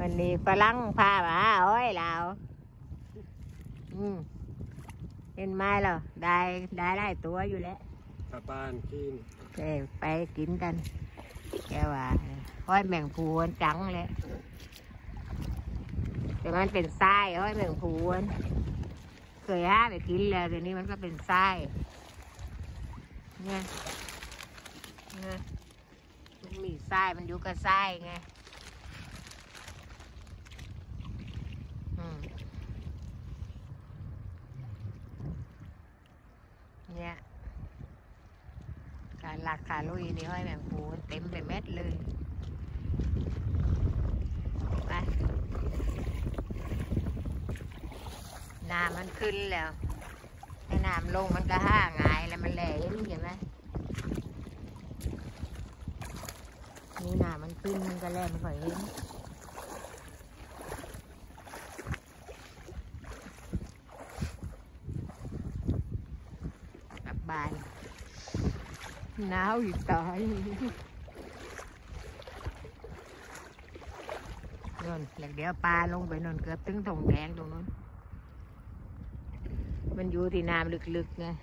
มันนี่ฝรั่งพามาโอ้ยเราเห็นไหมเราได้ตัวอยู่แล้วกลับบ้านกินไปกินกันแกว่าห้อยแมงภูนจังเลยแต่มันเป็นไส้ห้อยแมงภูนเคยห้าไปกินแล้วแต่นี้มันก็เป็นไส้เนี่ยมันมีไส้มันอยู่กับไส้ไงเนี่ยการหลักขาลุยนี่ห้อยแมงภูเต็มไปเม็ดเลยไปน้ำมันขึ้นแล้วถ้าน้ำลงมันก็ห่างายแล้วมันแหลมเห็นไหมนี่น้ำมันขึ้นมันก็แหลมไม่ค่อยเห็นกลับบ้านหนาวอีกตายนนหลังเดี๋ยวปลาลงไปนนเกือบถึงถงแดงตรงนู้นมันอยู่ที่น้ำลึกๆไง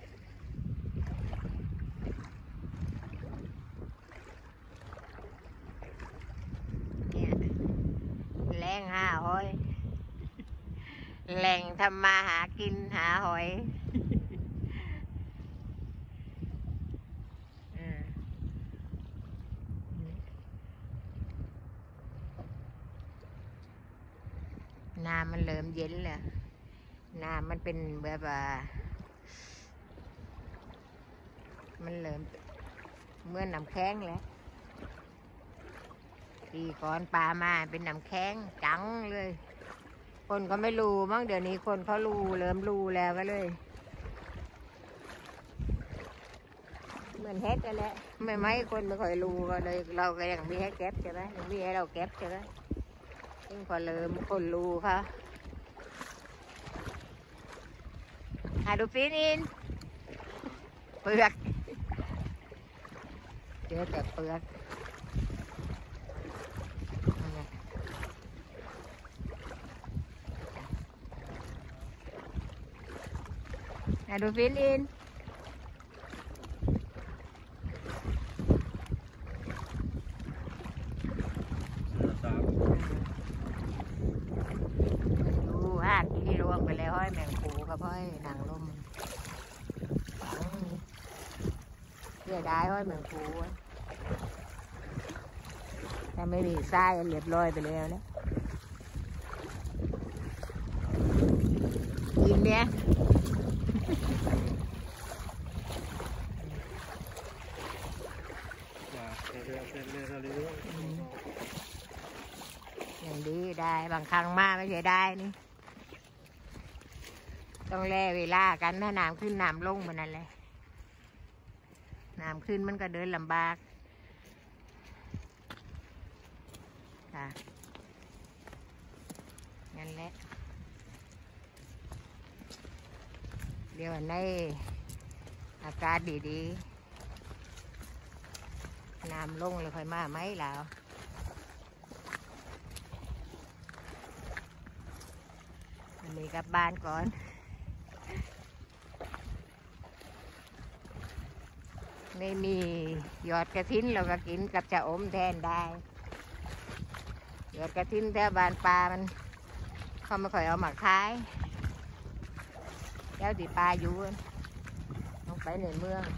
เนี่ยแรงหาหอยแหล่งทำมาหากินหาหอยน้ำมันเริ่มเย็นแล้วน้ำมันเป็นแบบว่ามันเริ่มเมื่อน้ำแข็งแล้วปีก่อนปลามาเป็นน้ำแข็งจังเลยคนก็ไม่รู้มั้งเดี๋ยวนี้คนเขารู้เริ่มรู้แล้วก็เลยเหมือนเฮ็ดกันแหละไม่คนไม่ค่อยรู้ก็เลยเราก็ยังมีให้เก็บใช่ไหมยังมีให้เราเก็บใช่ไหมยิ่งพอเริ่มคนรู้ค่ะดูฟินอินเปลือกเจอแต่เปลือกดูฟินอินที่รวมไปแล้วห้อยแมงปูกับห้อยนางลมเสียดายห้อยแมงปูถ้าไม่มีไส้เรียบร้อยไปแล้วนะกินเนี่ยอย่างดีได้บางครั้งมาไม่ใช่ได้นี่ต้องแล่เวลากันถ้าน้ำขึ้นน้ำลงมันนั่นแหละน้ำขึ้นมันก็เดินลำบากค่ะงั้นแหละเดี๋ยวในอากาศดีๆน้ำลงเลยค่อยมาไหมแล้วอันนี้กลับบ้านก่อนไม่มียอดกระถินเราก็กินกับชะอมแทนได้ยอดกระถินแถวบ้านปลามันเขาไม่ค่อยเอามาขายแล้วที่ปลาอยู่ต้องไปในเมือง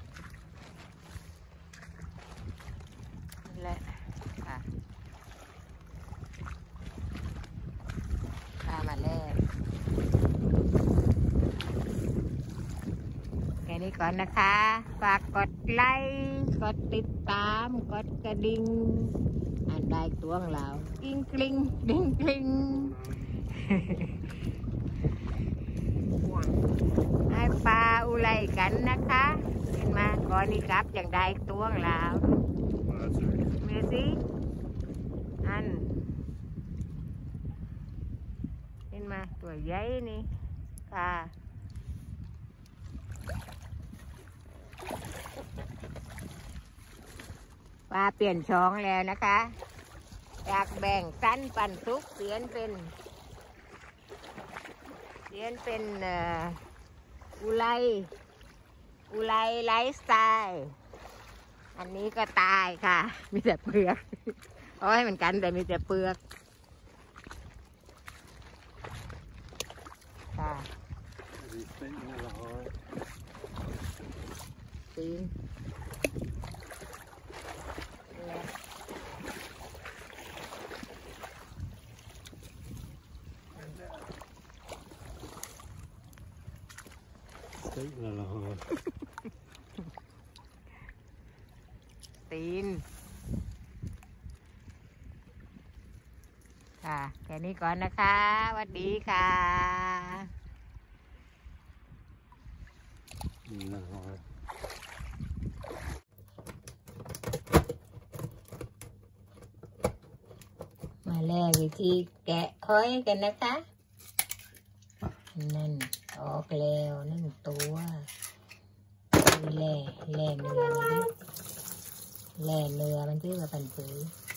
นั่นแหละค่ะปลามาแล้วแค่นี้ก่อนนะคะฝากกดไลค์กดติดตามกดกระดิ่งอันได้ตัวของเรากิ้งกลิ้งดิ้งกลิ้งให้ปลาอุไรกันนะคะเห็นมาก่อนนี้ครับอย่างได้ตัวของเราเมื่อสิอันเห็นมาตัวใหญ่นี่ค่ะปลาเปลี่ยนช่องแล้วนะคะไปจากแบ่งสั้นปันทุกเปลี่ยนเป็นอุไลไลฟ์สไตล์อันนี้ก็ตายค่ะ มีแต่เปลือกเอาให้เหมือนกันแต่มีแต่เปลือกค่ะตีนตีนค่ะแค่นี้ก่อนนะคะสวัสดีค่ะมาแลกวิธีแกะค้อยกันนะคะนั่นออกแล้ว1 ตัวแล่เนื้อมันที่ว่าปันปื้อ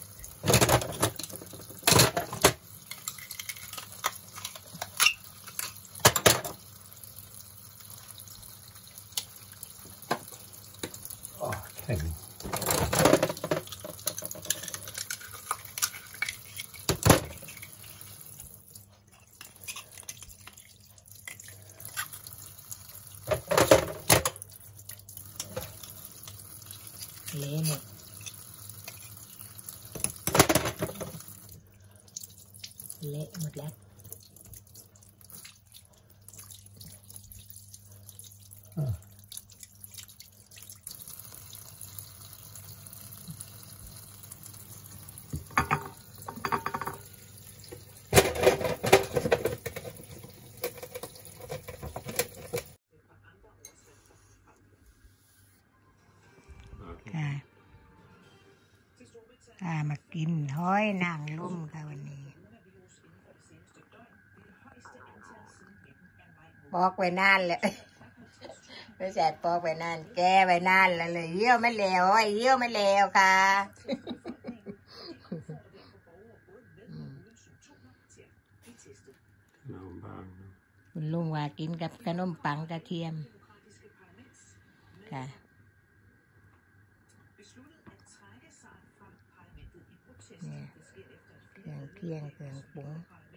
แข็งเละหมดแล้วค่ะมากินห้อยนางรมค่ะวันนี้ปอกไว้นานเลยไม่ใช่ปอกไว้นานแก้ไว้นานแล้วเลยเยี่ยวไม่แล้วเยี่ยวไม่แล้วค่ะคุณลุงว่ากินกับขนมปังกระเทียมค่ะเนี่ยเครื่องปรุง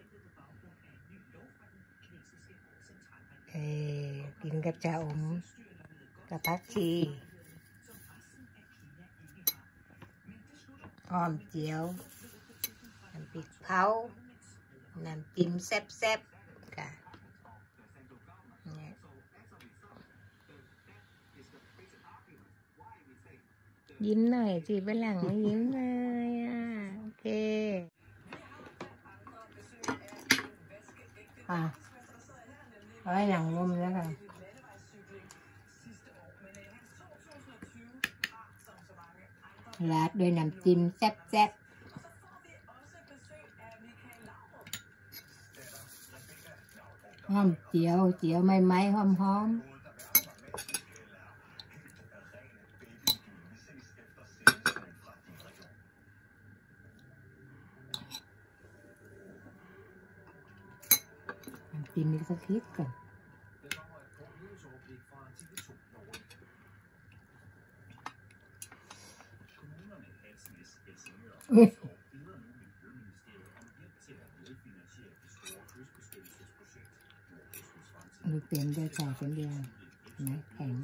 กินกับชาอมกับผักชีหอมเจียวน้ำพริกเผาน้ำจิ้มแซ่บๆค่ะยิ้มหน่อยสิเป็นหลังไม่ยิ้มเลยโอเคค่ะเอาไว้หนังรมแล้วค่ะราดด้วยน้ำจิ้มแซ่บๆหอมเจียวไหมหอมกินอีกสักนิดก่อนดูเป็นได้จ่ายเป็นเดียวนะแข็ง